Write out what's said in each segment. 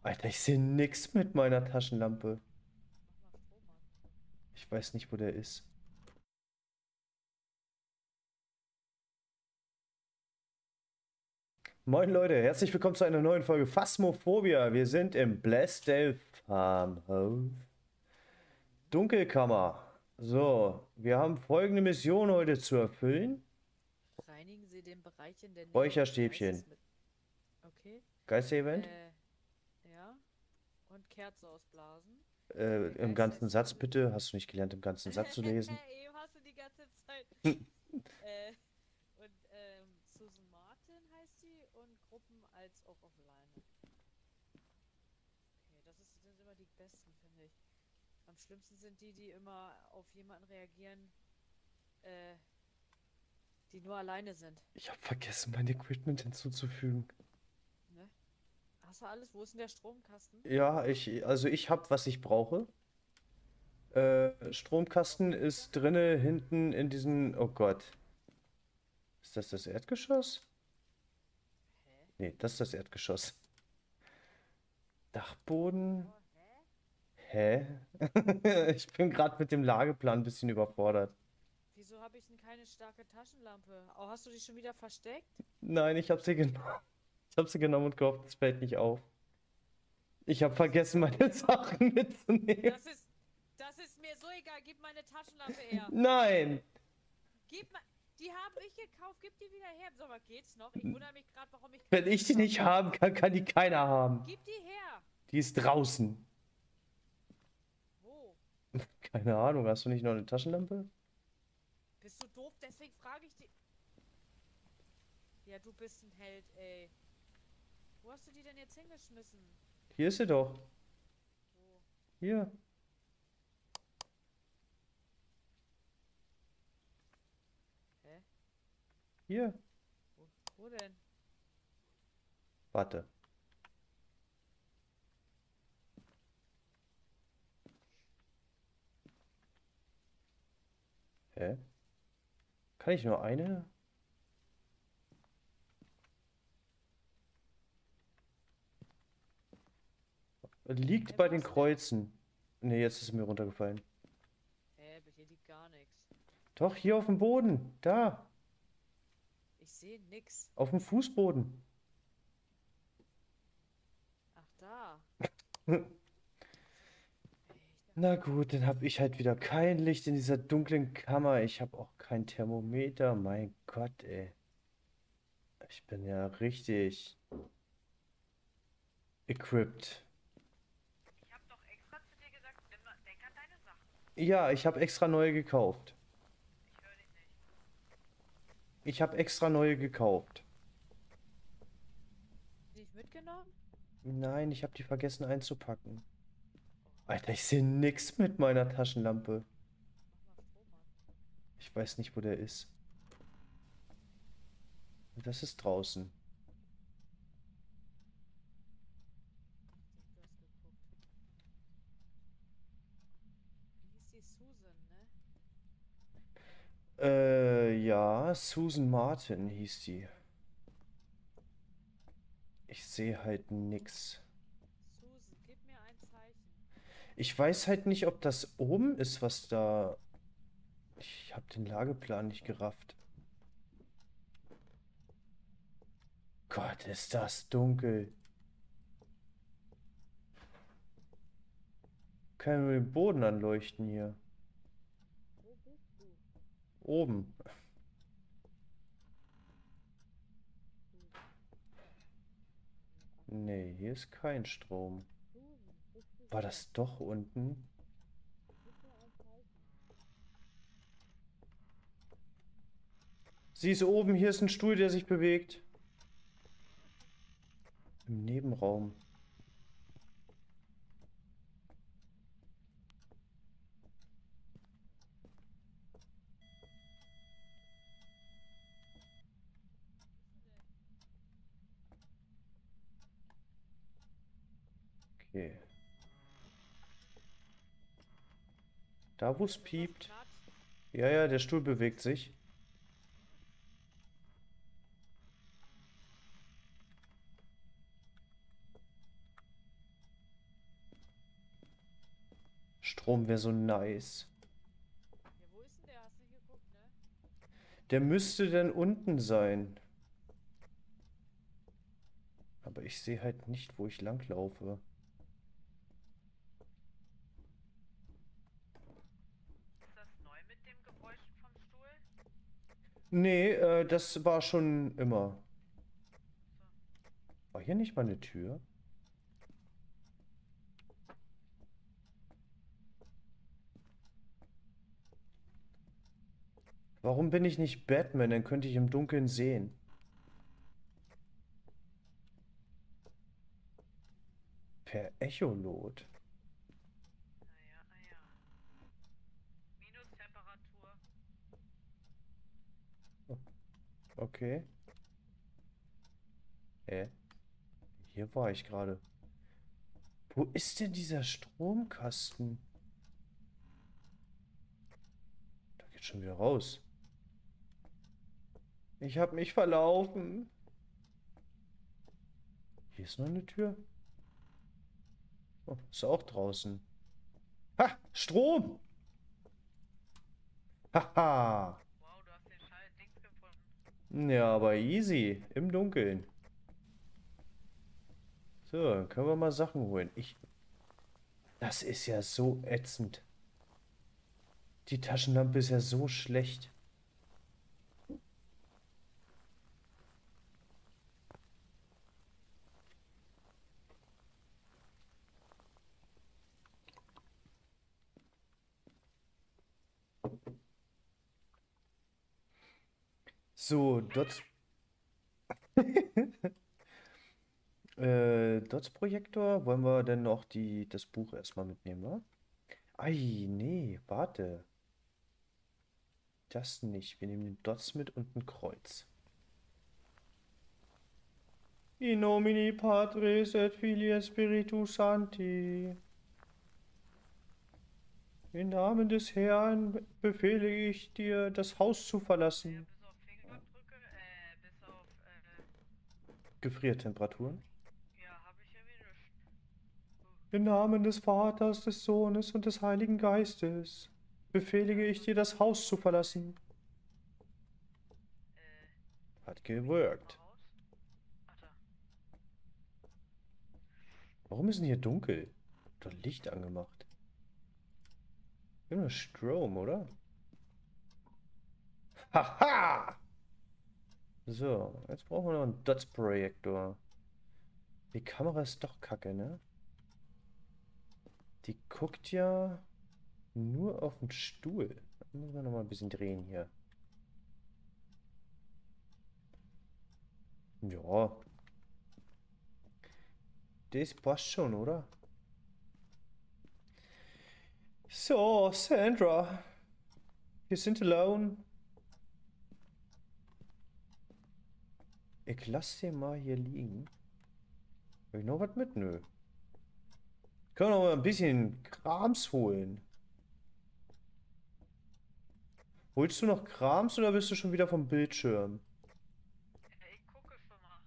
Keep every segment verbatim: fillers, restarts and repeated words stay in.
Alter, ich sehe nix mit meiner Taschenlampe. Mach mal Strom an. Ich weiß nicht, wo der ist. Moin Leute, herzlich willkommen zu einer neuen Folge Phasmophobia. Wir sind im Blaisdell Farmhouse. Dunkelkammer. So, wir haben folgende Mission heute zu erfüllen. Reinigen Sie den Bereich in der Nähe des Räucherstäbchen. Geistes mit. Okay. Geister-Event? Äh, ja. Und Kerze ausblasen. Äh, Der im Geist ganzen heißt Satz Susan. bitte. Hast du nicht gelernt, im ganzen Satz zu lesen? Eben hast du die ganze Zeit. äh, und ähm, Susan Martin heißt sie und Gruppen als auch auf Leine. Okay, das ist, sind immer die besten, finde ich. Am schlimmsten sind die, die immer auf jemanden reagieren, äh, die nur alleine sind. Ich habe vergessen, mein Equipment hinzuzufügen. Ne? Hast du alles? Wo ist denn der Stromkasten? Ja, ich, also ich habe, was ich brauche. Äh, Stromkasten ist drinne hinten in diesen. Oh Gott. Ist das das Erdgeschoss? Hä? Nee, das ist das Erdgeschoss. Dachboden? Oh, hä? Hä? Ich bin gerade mit dem Lageplan ein bisschen überfordert. Wieso habe ich denn keine starke Taschenlampe? Oh, hast du die schon wieder versteckt? Nein, ich habe sie genommen. Ich habe sie genommen und gehofft, es fällt nicht auf. Ich habe Das ist vergessen, so meine egal. Sachen mitzunehmen. Das ist, das ist mir so egal. Gib meine Taschenlampe her. Nein! Gib mal. Die habe ich gekauft. Gib die wieder her. So, was geht's noch? Ich wundere mich gerade, warum ich Wenn kein ich Licht die habe. nicht haben kann, kann die keiner haben. Gib die her. Die ist draußen. Wo? Keine Ahnung, hast du nicht noch eine Taschenlampe? Bist du doof? Deswegen frage ich dich. Ja, du bist ein Held, ey. Wo hast du die denn jetzt hingeschmissen? Hier ist sie doch. Wo? Hier. Hä? Hier. Wo, wo denn? Warte. Hä? Kann ich nur eine? Liegt Hä, bei wo den hast du denn? Kreuzen. Ne, jetzt ist es mir runtergefallen. Hä, hier liegt gar nichts. Doch, hier auf dem Boden. Da. Ich sehe nix. Auf dem Fußboden. Ach, da. Ey, ich dachte, Na die wären gut, dann hier. habe ich halt wieder kein Licht in dieser dunklen Kammer. Ich habe auch kein Thermometer. Mein Gott, ey. Ich bin ja richtig equipped. Ich habe doch extra zu dir gesagt, nimm mal, denk an deine Sachen. Ja, ich habe extra neue gekauft. Ich höre dich nicht. Ich habe extra neue gekauft. Die ich mitgenommen? Nein, ich habe die vergessen einzupacken. Oha. Alter, ich sehe nix mit meiner Taschenlampe. Mach mal Strom an. Ich weiß nicht, wo der ist. Das ist draußen. Ich denke, du hast geguckt. Wie hieß die Susan, ne? Äh, ja, Susan Martin hieß die. Ich sehe halt nix. Susan, gib mir ein Zeichen. Ich weiß halt nicht, ob das oben ist, was da. Ich habe den Lageplan nicht gerafft. Gott, ist das dunkel. Kann nur den Boden anleuchten hier. Wo bist du? Oben. Susan. Nee, hier ist kein Strom. Susan, bist du War hier? das doch unten? Gib mir ein Zeichen. Sie ist oben, hier ist ein Stuhl, der sich bewegt. Im Nebenraum. Wo bist du denn? Okay. Da, wo es Irgendwas piept. knatscht. Ja, ja, der Stuhl bewegt sich. Strom wäre so nice. Ja, wo ist denn der? Hast du nicht geguckt, ne? Der müsste dann unten sein. Aber ich sehe halt nicht, wo ich langlaufe. Ist das neu mit dem Geräusch vom Stuhl? Nee, äh, das war schon immer. So. War hier nicht mal eine Tür? Warum bin ich nicht Batman? Dann könnte ich im Dunkeln sehen. Per Echolot. Naja, naja. Minustemperatur. Okay. Hä? Hier war ich gerade. Wo ist denn dieser Stromkasten? Da geht schon wieder raus. Ich habe mich verlaufen. Hier ist noch eine Tür. Oh, ist auch draußen. Ha! Strom! Haha! Wow, du hast den Schall Dings gefunden. Ja, aber easy. Im Dunkeln. So, dann können wir mal Sachen holen. Ich. Das ist ja so ätzend. Die Taschenlampe ist ja so schlecht. So, Dots. äh, Dots-Projektor. Wollen wir denn noch die, das Buch erstmal mitnehmen, wa? Ei, nee, warte. Das nicht. Wir nehmen den Dots mit und ein Kreuz. In nomine Patris et Filii Spiritus Sancti. Im Namen des Herrn befehle ich dir, das Haus zu Ja, verlassen. bis auf Fingerabdrücke, äh, bis auf, äh, Gefriertemperaturen. ja, habe ich irgendwie nichts. Im Namen des Vaters, des Sohnes und des Heiligen Geistes befehle ich dir, das Haus zu verlassen. Äh, Hat gewirkt. Haus? Ach da. Warum ist denn hier dunkel? Doch Licht angemacht. Wir haben nur Strom, oder? Haha! So, jetzt brauchen wir noch einen Dots-Projektor. Die Kamera ist doch kacke, ne? Die guckt ja nur auf den Stuhl. Da müssen wir noch mal ein bisschen drehen hier. Ja. Das passt schon, oder? So, Sandra. Wir sind alone. Ich lasse den mal hier liegen. Hab ich noch was mit? Nö. Können wir noch mal ein bisschen Krams holen. Holst du noch Krams oder bist du schon wieder vom Bildschirm? Äh, ich gucke schon mal.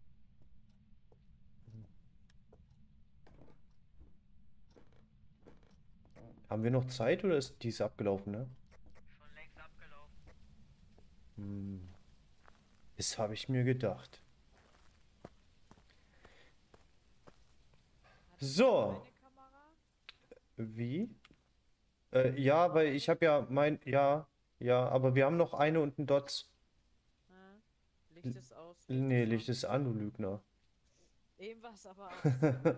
Haben wir noch Zeit oder ist dies abgelaufen, ne? Schon längst abgelaufen. Hm. Das habe ich mir gedacht. Hattest So. du eine Kamera? Wie? Äh, ja, weil ich habe ja mein... Ja, ja, aber wir haben noch eine und einen Dots. Ah, Licht ist aus. Licht Nee, ist Licht an. ist an, du Lügner. Eben war es aber aus.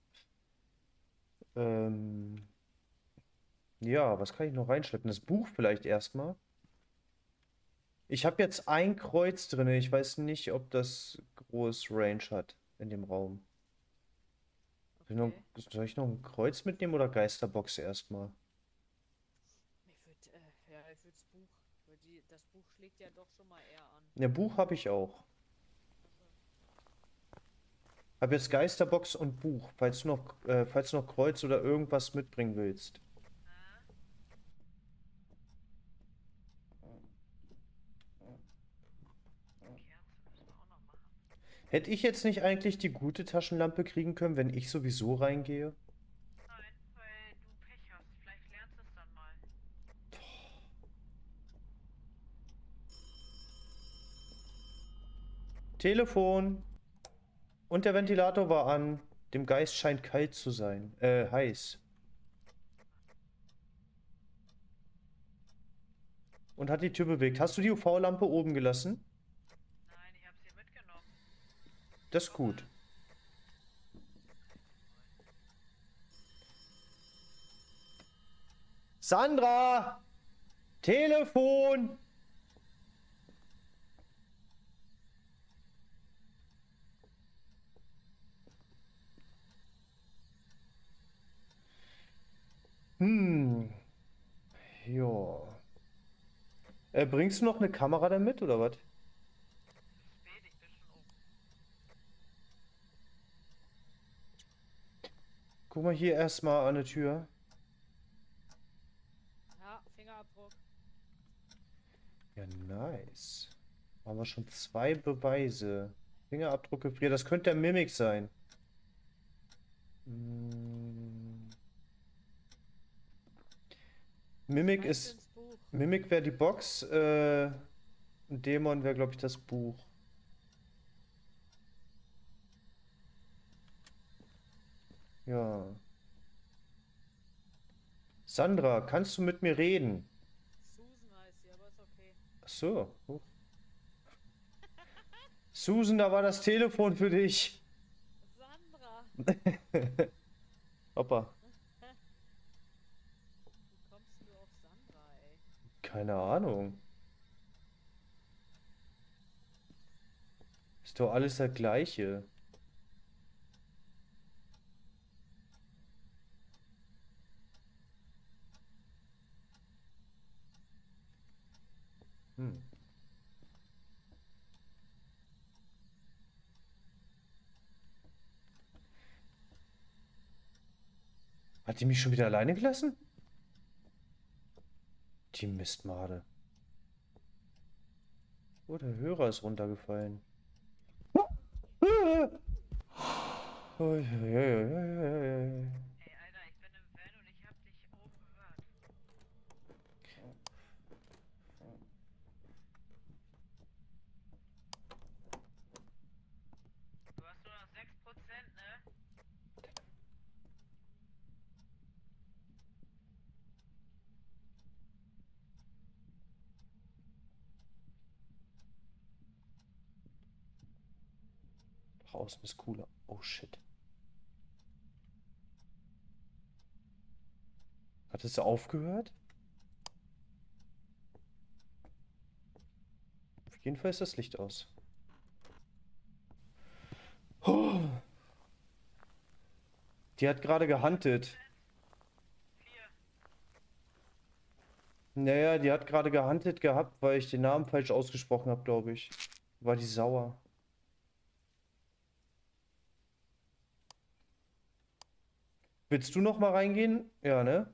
Ähm, ja, was kann ich noch reinschleppen? Das Buch vielleicht erstmal. Ich habe jetzt ein Kreuz drin. Ich weiß nicht, ob das groß Range hat in dem Raum. Soll ich noch, Okay. soll ich noch ein Kreuz mitnehmen oder Geisterbox erstmal? Ich würde, äh, ja, ich würde das Buch, weil die, das Buch schlägt ja doch schon mal eher an. Ja, Buch habe ich auch. Also, Habe jetzt Geisterbox und Buch, falls du noch, äh, falls du noch Kreuz oder irgendwas mitbringen willst. Äh? Kerze müssen wir auch noch machen. Hätte ich jetzt nicht eigentlich die gute Taschenlampe kriegen können, wenn ich sowieso reingehe? Nein, weil du Pech hast. Telefon. Und der Ventilator war an. Dem Geist scheint kalt zu sein. Äh, heiß. Und hat die Tür bewegt. Hast du die U V-Lampe oben gelassen? Nein, ich habe sie mitgenommen. Das ist gut. Sandra! Telefon! Hm. Ja. Äh, bringst du noch eine Kamera damit, oder was? Es ist spät, ich bin schon oben. Guck mal hier erstmal an der Tür. Ja, Fingerabdruck. Ja, nice. Haben wir schon zwei Beweise. Fingerabdrücke, ja, das könnte der Mimik sein. Hm. Mimik Schmeiß ist. ins Buch. Mimik wäre die Box. Äh, Dämon wäre, glaube ich, das Buch. Ja. Sandra, kannst du mit mir reden? Susan heißt sie, aber ist okay. Ach so. Huch. Susan, da war das Telefon für dich. Sandra! Hoppa. Wie kommst du auf Sandra, ey? Keine Ahnung. Ist doch alles das Gleiche. Hm. Hat die mich schon wieder alleine gelassen? Die Mistmade. Oh, der Hörer ist runtergefallen. Ui, ui, ui, ui, ui. Ey, Alter, ich bin im Van und ich hab dich oben gehört. Du hast nur noch sechs Prozent, ne? Draußen ist cooler. Oh shit. Hat es aufgehört? Auf jeden Fall ist das Licht aus. Oh. Die hat gerade gehuntet. Vier. Naja, die hat gerade gehuntet gehabt, weil ich den Namen falsch ausgesprochen habe, glaube ich. War die sauer. Willst du noch mal reingehen? Ja, ne?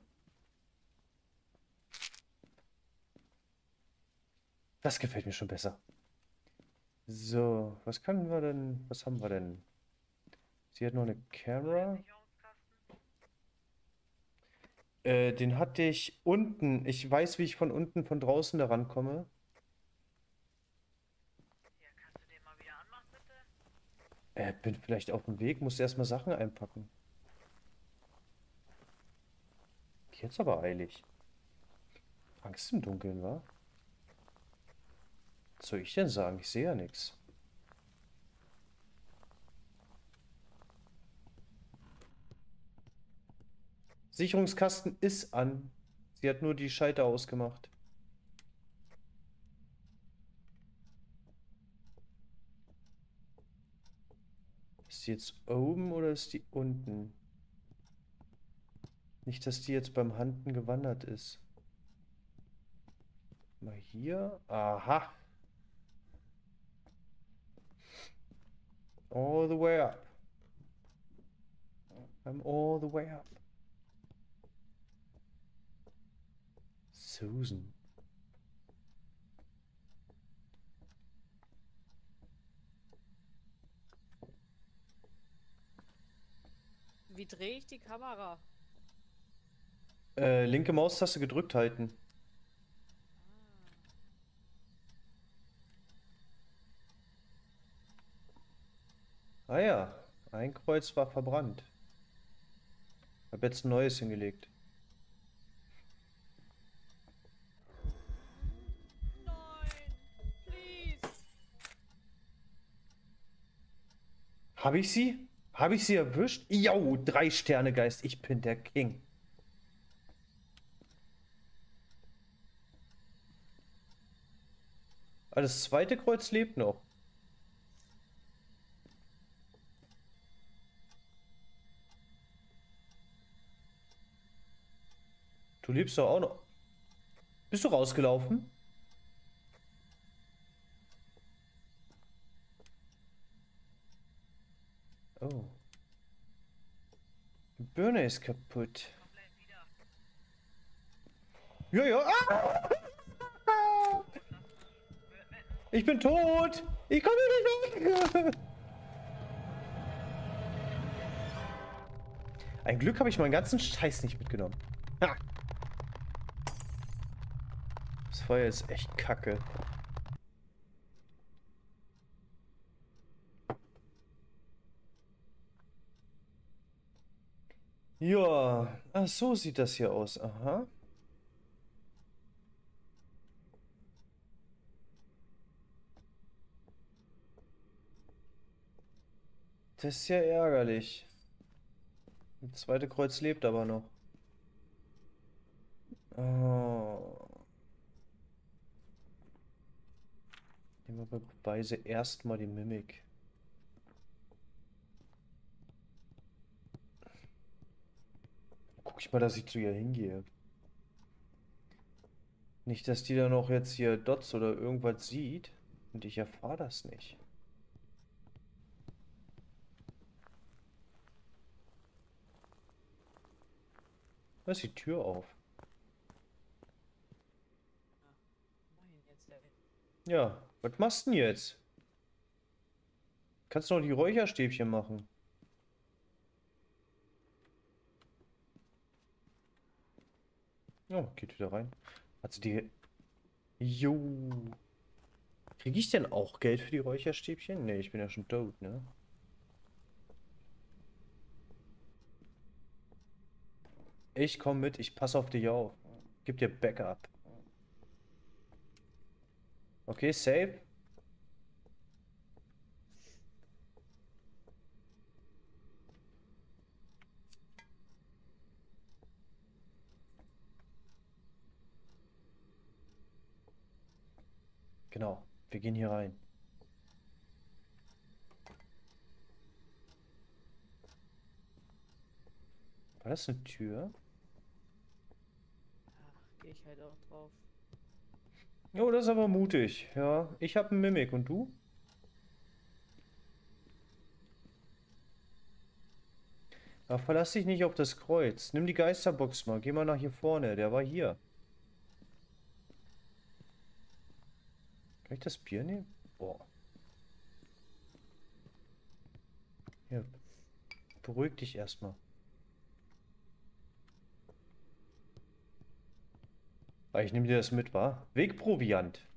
Das gefällt mir schon besser. So, was können wir denn? Was haben wir denn? Sie hat noch eine Kamera. Sicherungskasten. Äh, den hatte ich unten. Ich weiß, wie ich von unten, von draußen da rankomme. Ja, kannst du den mal wieder anmachen, bitte? Äh, bin vielleicht auf dem Weg, muss erstmal Sachen einpacken. Jetzt aber eilig. Angst im Dunkeln, wa? Was soll ich denn sagen? Ich sehe ja nichts. Sicherungskasten ist an. Sie hat nur die Schalter ausgemacht. Ist die jetzt oben oder ist die unten? Nicht, dass die jetzt beim Handen gewandert ist. Mal hier. Aha. All the way up. I'm all the way up. Susan. Wie drehe ich die Kamera? Äh, linke Maustaste gedrückt halten. Ah. Ah ja, ein Kreuz war verbrannt. Ich habe jetzt ein neues hingelegt. Nein! Please! Habe ich sie? Habe ich sie erwischt? Jo, drei Sterne Geist. Ich bin der King. Ah, das zweite Kreuz lebt noch. Du lebst doch auch noch. Bist du rausgelaufen? Oh. Die Birne ist kaputt. Komm gleich wieder. Ja, ja. Ah! Ich bin tot. Ich komme nicht weg. Ein Glück habe ich meinen ganzen Scheiß nicht mitgenommen. Ha. Das war jetzt echt kacke. Ja, ach, so sieht das hier aus. Aha. Das ist ja ärgerlich. Das zweite Kreuz lebt aber noch. Oh. Nehmen wir bei Beweise erstmal die Mimik. Guck ich mal, dass ich zu ihr hingehe. Nicht, dass die da noch jetzt hier Dots oder irgendwas sieht und ich erfahre das nicht. Da ist die Tür auf. Mach ihn jetzt, ey. Ja, was machst du denn jetzt? Kannst du noch die Räucherstäbchen machen? Oh, geht wieder rein. Hat sie die... Jo. Kriege ich denn auch Geld für die Räucherstäbchen? Nee, ich bin ja schon tot, ne? Ich komme mit, ich passe auf dich auf. Gib dir Backup. Okay, safe. Genau, wir gehen hier rein. War das eine Tür? Ach, geh ich halt auch drauf. Oh, das ist aber mutig. Ja, ich habe einen Mimik und du? Aber verlass dich nicht auf das Kreuz. Nimm die Geisterbox mal. Geh mal nach hier vorne. Der war hier. Kann ich das Bier nehmen? Boah. Hier. Beruhig dich erstmal. Ah, ich nehme dir das mit, wa? Wegproviant.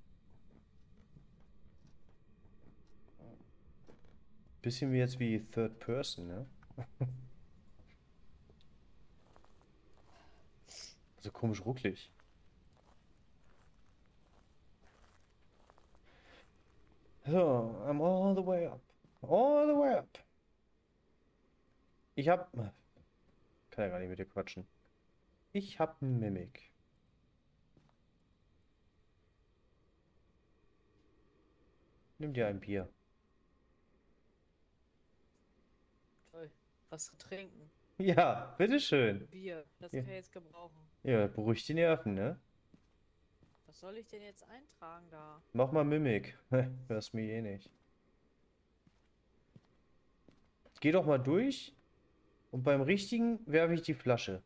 Bisschen wie jetzt wie Third Person, ne? Also komisch rucklig. So, I'm all the way up. All the way up. Ich hab... Kann ja gar nicht mit dir quatschen. Ich hab einen Mimik. Nimm dir ein Bier. Toll. Was zu trinken. Ja, bitteschön. Bier. Das Ja. kann ich jetzt gebrauchen. Ja, beruhig die Nerven, ne? Was soll ich denn jetzt eintragen da? Mach mal Mimik. Hörst mir eh nicht. Geh doch mal durch und beim richtigen werfe ich die Flasche.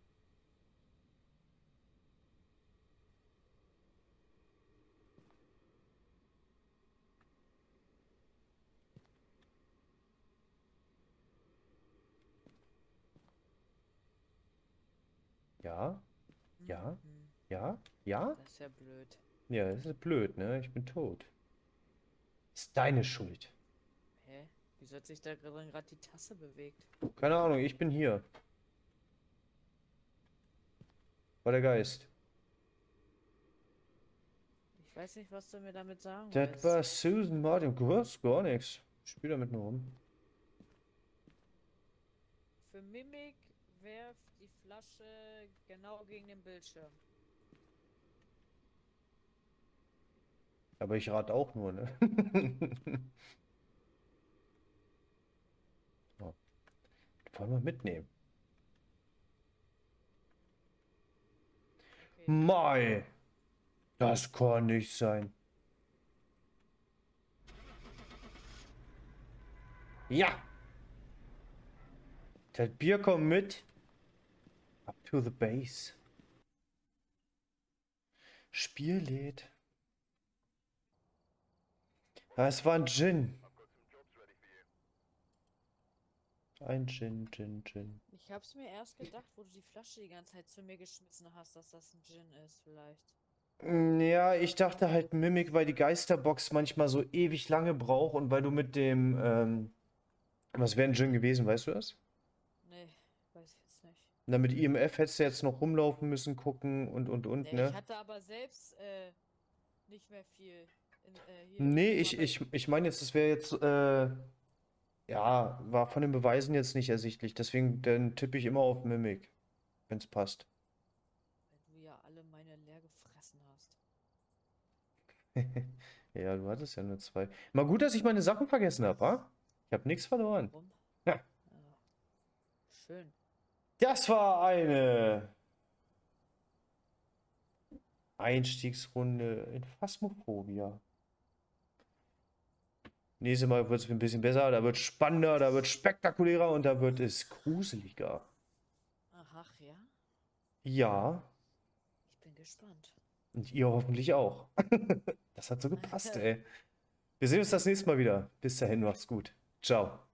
Ja, ja, Mhm. ja, ja. Das ist ja blöd. Ja, das ist blöd, ne? Ich bin tot. Ist deine Schuld. Hä? Wieso hat sich da gerade die Tasse bewegt? Keine Ahnung, ich bin hier. War der Geist. Ich weiß nicht, was du mir damit sagen Das willst. war Susan Martin. Du hörst gar nichts. Spiel damit nur rum. Für Mimik werf die Flasche genau gegen den Bildschirm. Aber ich rate auch nur, ne? So. Wollen wir mitnehmen? Okay. Mai! Das kann nicht sein. Ja! Das Bier kommt mit. Up to the base. Spiel lädt. Ah, es war ein Gin. Ein Gin, Gin, Gin. Ich hab's mir erst gedacht, wo du die Flasche die ganze Zeit zu mir geschmissen hast, dass das ein Gin ist, vielleicht. Mm, Ja, ich dachte halt Mimik, weil die Geisterbox manchmal so ewig lange braucht und weil du mit dem, ähm, was wäre ein Gin gewesen, weißt du das? Nee, weiß ich jetzt nicht. Na, mit I M F hättest du jetzt noch rumlaufen müssen, gucken und und und, Nee, ich ne? hatte aber selbst äh, nicht mehr viel. In, äh, hier, Nee, guck mal, ich, bei- ich, ich meine jetzt, das wäre jetzt, äh, ja, war von den Beweisen jetzt nicht ersichtlich. Deswegen, dann tippe ich immer auf Mimik, wenn es passt. weil du ja alle meine leer gefressen hast. Ja, du hattest ja nur zwei. Mal gut, dass ich meine Sachen vergessen habe, wa? Ich habe nichts verloren. Warum? Ja. Ja. Schön. Das war eine Einstiegsrunde in Phasmophobia. Nächstes Mal wird es ein bisschen besser, da wird spannender, da wird spektakulärer und da wird es gruseliger. Ach ja, Ja, ich bin gespannt. und ihr hoffentlich auch. Das hat so gepasst, ey. Wir sehen uns das nächste Mal wieder. Bis dahin, macht's gut. Ciao.